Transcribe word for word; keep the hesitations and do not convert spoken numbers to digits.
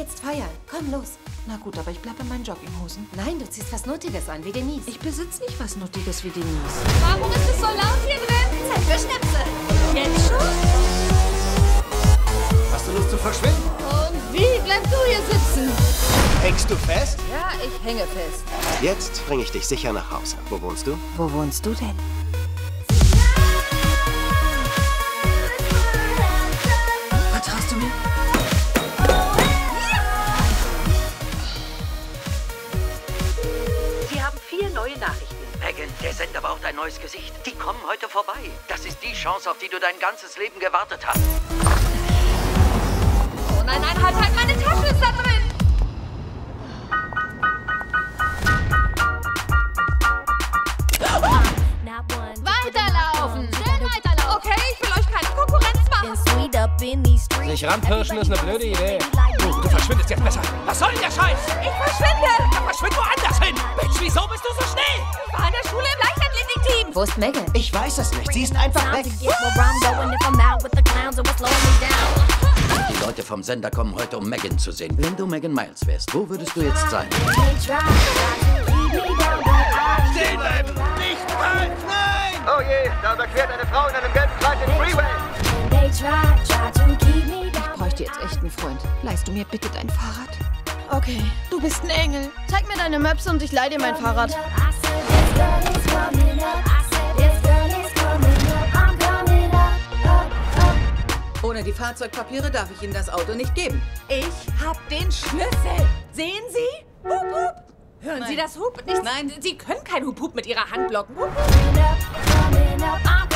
jetzt feiern. Komm, los. Na gut, aber ich bleibe in meinen Jogginghosen. Nein, du ziehst was Nuttiges an, wie Denise. Ich besitze nicht was Nuttiges wie Denise. Warum ist es so laut hier drin? Zeit für Schnäpse. Jetzt schon? Hast du Lust zu verschwinden? Und wie bleibst du hier sitzen? Hängst du fest? Ja, ich hänge fest. Jetzt bringe ich dich sicher nach Hause. Wo wohnst du? Wo wohnst du denn? Vertraust du mir? Sie haben vier neue Nachrichten. Megan, der Sender braucht ein neues Gesicht. Die kommen heute vorbei. Das ist die Chance, auf die du dein ganzes Leben gewartet hast. Oh nein, nein, halt, halt, meine Tasche ist da drin. Weiterlaufen. Schnell weiterlaufen. Okay, ich will euch keine Konkurrenz machen. Sich ranpirschen ist eine blöde Idee. Du, du verschwindest jetzt besser. Was soll denn der Scheiß? Ich verschwinde. Dann verschwind woanders hin. Mensch, wieso bist du so schnell? Ich war in der Schule im Leichtathletik-Team. Wo ist Megan? Ich weiß es nicht. Sie ist einfach weg. Die Leute vom Sender kommen heute, um Megan zu sehen. Wenn du Megan Miles wärst, wo würdest du jetzt sein? Stehen bleiben. Nicht fallen. Nein. Oh je, da überquert eine Frau in einem gelben Kleid den Freeway. Ich bräuchte jetzt echt einen Freund. Leihst du mir bitte dein Fahrrad? Okay, du bist ein Engel. Zeig mir deine Maps und ich leih dir mein Fahrrad. Ohne die Fahrzeugpapiere darf ich Ihnen das Auto nicht geben. Ich hab den Schlüssel. Sehen Sie? Hup, hup. Hören Nein. Sie das Hup? Nicht, Nein. Sie können kein Hup-Hup mit Ihrer Hand blocken. Hup, Coming up, coming up, I'm